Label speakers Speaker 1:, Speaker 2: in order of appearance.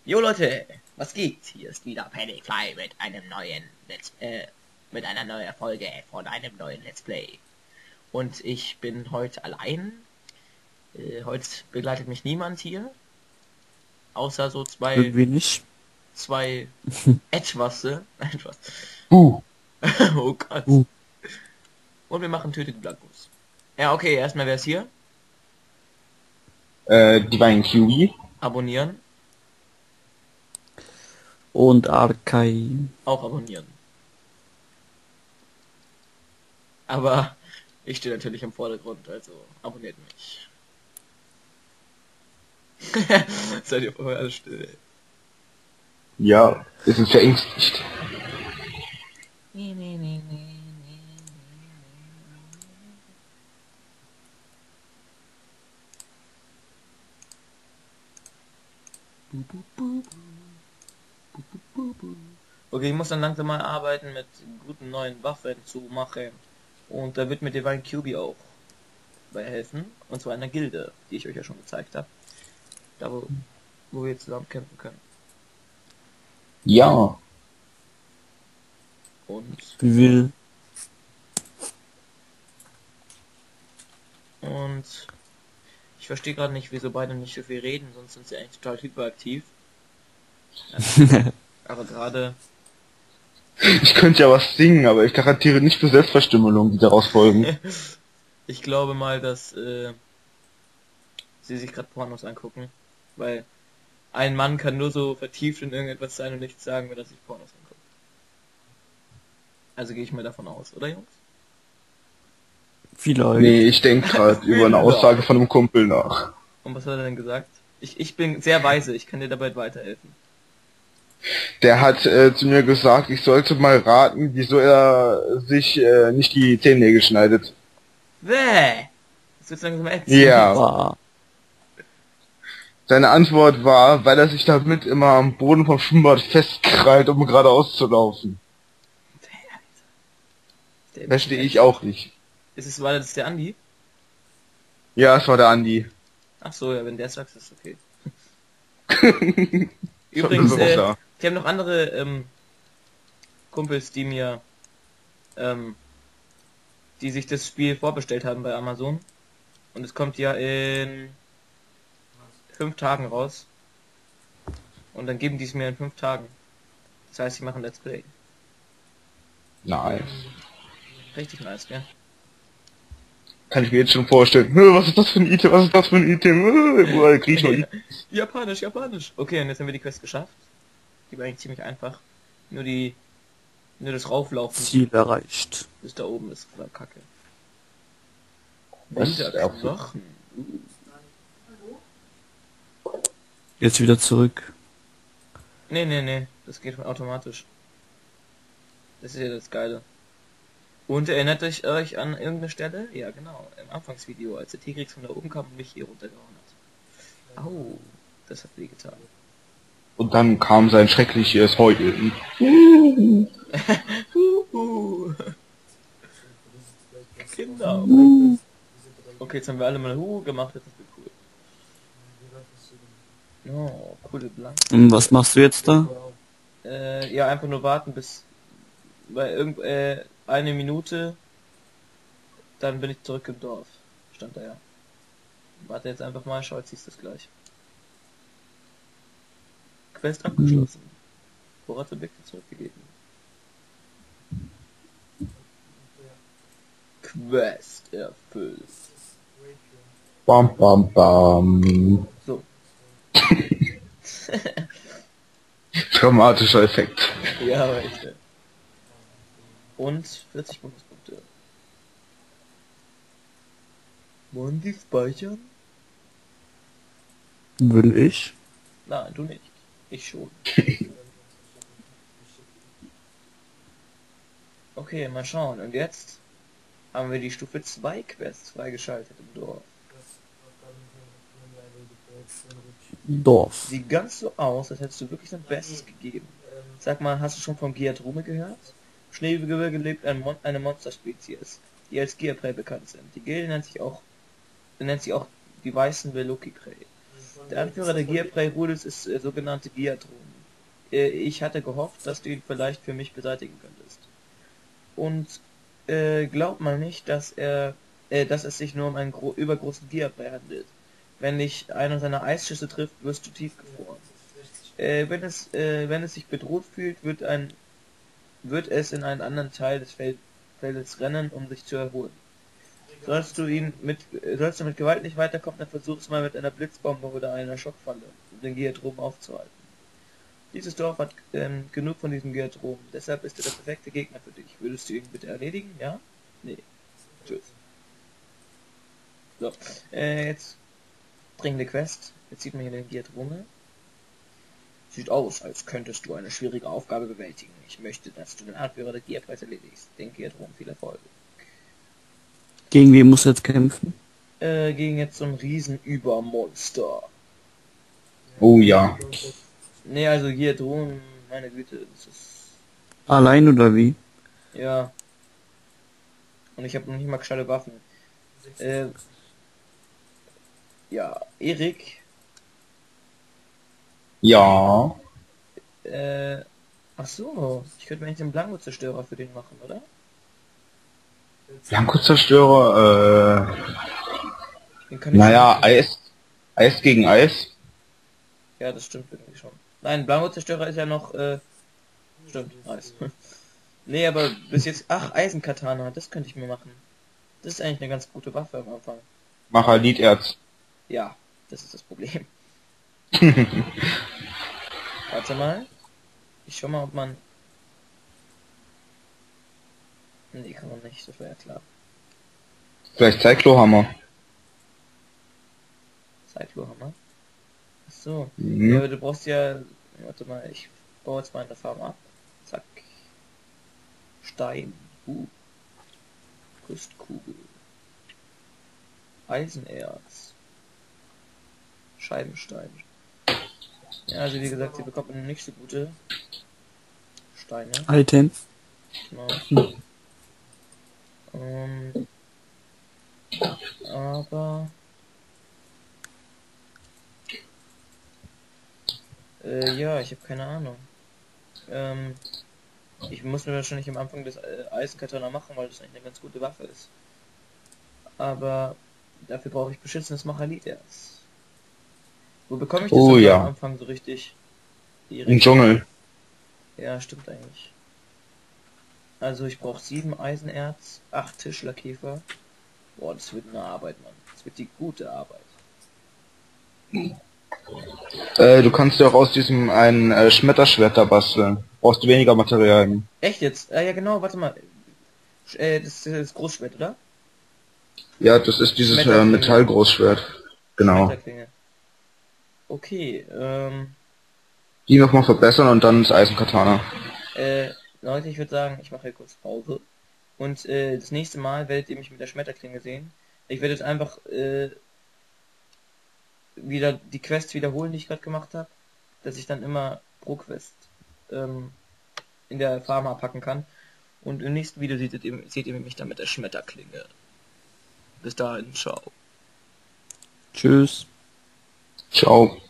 Speaker 1: Jo Leute, was geht? Hier ist wieder Panic Fly mit einem neuen mit einer neuen Folge von einem neuen Let's Play. Und ich bin heute allein. Heute begleitet mich niemand hier. Außer so
Speaker 2: Irgendwie nicht.
Speaker 1: zwei Etwasse. Nein, Spaß.
Speaker 2: Uh,
Speaker 1: Oh Gott.
Speaker 2: uh.
Speaker 1: Und wir machen Tötet Blankos. Ja, okay, erstmal wer ist hier?
Speaker 3: Divine QB.
Speaker 1: Abonnieren.
Speaker 2: Und Arkai.
Speaker 1: Auch abonnieren. Aber ich stehe natürlich im Vordergrund, also abonniert mich. Seid ihr vorher alle still?
Speaker 3: Ja, es ist verängstigt.
Speaker 1: Okay, ich muss dann langsam mal arbeiten mit guten neuen Waffen zu machen. Und da wird mir Divine QB auch bei helfen. Und zwar einer Gilde, die ich euch ja schon gezeigt habe. Da wo wir zusammen kämpfen können.
Speaker 3: Ja.
Speaker 1: Und ich verstehe gerade nicht, wieso beide nicht so viel reden, sonst sind sie eigentlich total hyperaktiv. Aber gerade...
Speaker 3: Ich könnte ja was singen, aber ich garantiere nicht für Selbstverstümmelung, die daraus folgen.
Speaker 1: Ich glaube mal, dass sie sich gerade Pornos angucken, weil ein Mann kann nur so vertieft in irgendetwas sein und nichts sagen, wenn er sich Pornos anguckt. Also gehe ich mal davon aus, oder Jungs?
Speaker 2: Vielleicht.
Speaker 3: Nee, ich denke gerade über eine Aussage von einem Kumpel nach.
Speaker 1: Und was hat er denn gesagt? Ich bin sehr weise, ich kann dir dabei weiterhelfen.
Speaker 3: Der hat zu mir gesagt, ich sollte mal raten, wieso er sich nicht die Zehennägel schneidet.
Speaker 1: Bäh! Das wird langsam ätzend.
Speaker 3: Ja.
Speaker 2: Ah,
Speaker 3: Seine Antwort war, weil er sich damit immer am Boden vom Schwimmbad festkrallt, um geradeaus zu laufen. Verstehe ich auch nicht.
Speaker 1: War das der Andi?
Speaker 3: Ja, es war der Andi.
Speaker 1: Ach so, ja, wenn der sagt, ist okay.
Speaker 3: Ich
Speaker 1: Übrigens,
Speaker 3: hab das auch da.
Speaker 1: ich habe noch andere Kumpels, die mir die sich das Spiel vorbestellt haben bei Amazon. Und es kommt ja in 5 Tagen raus. Und dann geben die es mir in 5 Tagen. Das heißt, sie machen Let's Play.
Speaker 3: Nice.
Speaker 1: Richtig nice, gell?
Speaker 3: Kann ich mir jetzt schon vorstellen. Was ist das für ein Item? Was ist das für ein Item? Überall krieg ich noch Items.
Speaker 1: Japanisch, Japanisch. Okay, und jetzt haben wir die Quest geschafft. Die war eigentlich ziemlich einfach. Nur das Rauflaufen.
Speaker 2: Ziel erreicht.
Speaker 1: Bis da oben ist war kacke.
Speaker 3: Was?
Speaker 1: Wieder Knochen.
Speaker 2: Jetzt wieder zurück.
Speaker 1: Nee. Das geht automatisch. Das ist ja das Geile. Und erinnert euch an irgendeine Stelle? Ja, genau. Im Anfangsvideo, als der Tigrex von da oben kam und mich hier runtergehauen hat. Au, das hat weh getan.
Speaker 3: Und dann kam sein schreckliches Heulen.
Speaker 1: Kinder. Okay, jetzt haben wir alle mal gemacht, das wird cool. Oh, coole Blank.
Speaker 2: Und was machst du jetzt da?
Speaker 1: Ja, einfach nur warten bis bei eine Minute, dann bin ich zurück im Dorf. Stand da ja. Warte jetzt einfach mal, schau, jetzt siehst du das gleich. Quest abgeschlossen. Vorratsobjekte zurückgegeben. Quest erfüllt.
Speaker 3: Bam, bam, bam.
Speaker 1: So.
Speaker 3: Dramatischer Effekt.
Speaker 1: Ja, aber echt. Und 40 Bonuspunkte. Wollen die speichern?
Speaker 2: Will ich?
Speaker 1: Nein, du nicht. Ich schon. Okay, mal schauen. Und jetzt haben wir die Stufe 2 Quests freigeschaltet im Dorf.
Speaker 2: Dorf.
Speaker 1: Sieht ganz so aus, als hättest du wirklich dein Bestes gegeben. Sag mal, hast du schon von Giatrume gehört? Schneegebirge lebt eine Monsterspezies, die als Giaprey bekannt sind. Die Gilde nennt sich auch die weißen Veloki-Prey. Der Anführer der Gearprey-Rudels ist sogenannte Giatron. Ich hatte gehofft, dass du ihn vielleicht für mich beseitigen könntest. Und glaub mal nicht, dass es sich nur um einen übergroßen Gearprey handelt. Wenn dich einer seiner Eisschüsse trifft, wirst du tiefgefroren. Wenn es sich bedroht fühlt, wird es in einen anderen Teil des Feldes rennen, um sich zu erholen. Sollst du mit Gewalt nicht weiterkommen, dann versuch's mal mit einer Blitzbombe oder einer Schockfalle, um den Geatrom aufzuhalten. Dieses Dorf hat genug von diesem Geatrom, deshalb ist er der perfekte Gegner für dich. Würdest du ihn bitte erledigen? Ja? Nee. Tschüss. So, jetzt dringende Quest. Jetzt sieht man hier den Geatrome. Sieht aus, als könntest du eine schwierige Aufgabe bewältigen. Ich möchte, dass du den Anführer der Gearpreis erledigst. Den Geatrom, viel Erfolg.
Speaker 2: Gegen wen muss er jetzt kämpfen?
Speaker 1: Gegen jetzt so ein Riesenübermonster.
Speaker 3: Oh ja.
Speaker 1: Ne, also Geatrom, meine Güte, das ist...
Speaker 2: Allein oder wie?
Speaker 1: Ja. Und ich habe noch nicht mal gescheite Waffen. Ja, Erik.
Speaker 3: Ja.
Speaker 1: Ach so, ich könnte mir eigentlich den Blanko-Zerstörer für den machen, oder?
Speaker 3: Blanko-Zerstörer,
Speaker 1: Den kann ich
Speaker 3: naja,
Speaker 1: schon-
Speaker 3: Eis gegen Eis.
Speaker 1: Ja, das stimmt irgendwie schon. Nein, Blanko-Zerstörer ist ja noch, stimmt, nice. Nee, aber bis jetzt, ach, Eisenkatana, das könnte ich mir machen. Das ist eigentlich eine ganz gute Waffe am Anfang.
Speaker 3: Machaliterz.
Speaker 1: Ja, das ist das Problem. Warte mal. Ich schau mal, ob man... Nee, kann man nicht, das wäre ja klar.
Speaker 3: Vielleicht Cyclohammer.
Speaker 1: Cyclohammer. Ach so.
Speaker 3: Mhm.
Speaker 1: Ja, aber du brauchst ja... Warte mal, ich baue jetzt mal in der Farm ab. Zack. Stein. Kustkugel. Eisenerz. Scheibenstein. Ja, also wie gesagt, sie bekommen nicht so gute Steine.
Speaker 2: Items.
Speaker 1: Genau. Aber ja, ich habe keine Ahnung. Ich muss mir wahrscheinlich am Anfang das Eisenkatana machen, weil das eigentlich eine ganz gute Waffe ist. Aber dafür brauche ich beschützendes Machaliterz. Wo bekomme ich das
Speaker 3: Oh
Speaker 1: denn
Speaker 3: ja.
Speaker 1: am Anfang so richtig?
Speaker 3: Im Dschungel.
Speaker 1: Ja, stimmt eigentlich. Also ich brauche 7 Eisenerz, 8 Tischlerkäfer. Boah, das wird eine Arbeit, Mann. Das wird die gute Arbeit.
Speaker 3: Du kannst ja auch aus diesem ein Schmetterschwert da basteln. Brauchst du weniger Materialien.
Speaker 1: Echt jetzt? Ja genau, warte mal. Das ist das Großschwert, oder?
Speaker 3: Ja, das ist dieses
Speaker 1: Schmetterklinge.
Speaker 3: Metallgroßschwert. Genau.
Speaker 1: Schmetterklinge. Okay,
Speaker 3: Die nochmal verbessern und dann das Eisenkatana.
Speaker 1: Leute, ich würde sagen, ich mache hier kurz Pause. Und das nächste Mal werdet ihr mich mit der Schmetterklinge sehen. Ich werde jetzt einfach wieder die Quests wiederholen, die ich gerade gemacht habe. Dass ich dann immer pro Quest in der Farm abpacken kann. Und im nächsten Video seht ihr mich dann mit der Schmetterklinge. Bis dahin, ciao.
Speaker 2: Tschüss.
Speaker 3: Ciao.